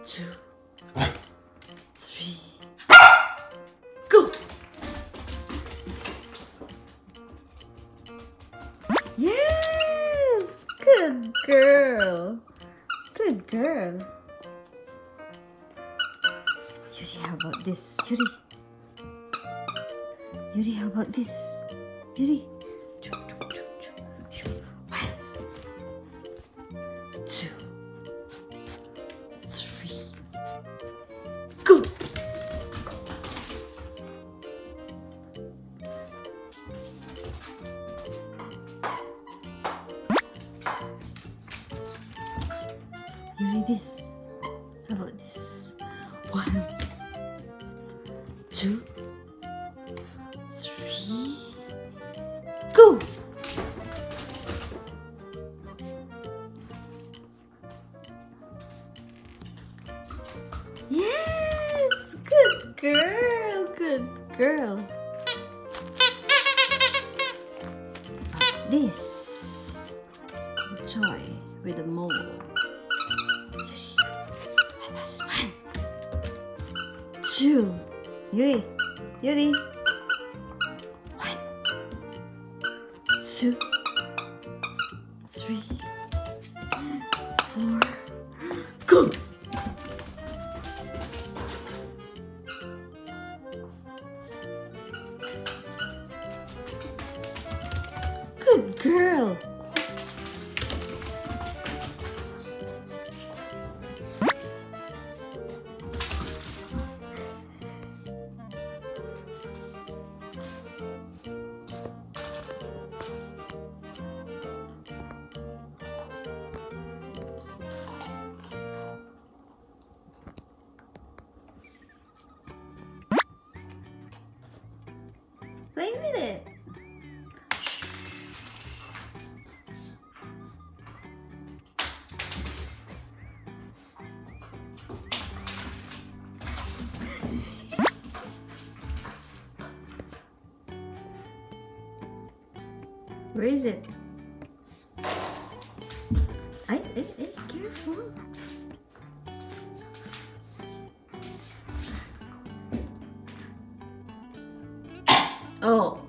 2, 3, go! Yes! Good girl! Good girl! Yuri, how about this? Yuri! Yuri, how about this? Yuri! 1, 2, 3, go! Yuri, this. How about this? 1, 2, 3, go! Yes! Good girl! Good girl! This toy with a mole. That was 1, 2. Yuri! Yuri! 1, 2, 3, 4, go! Good girl! Wait a minute. Where is it? Hey, careful. Oh.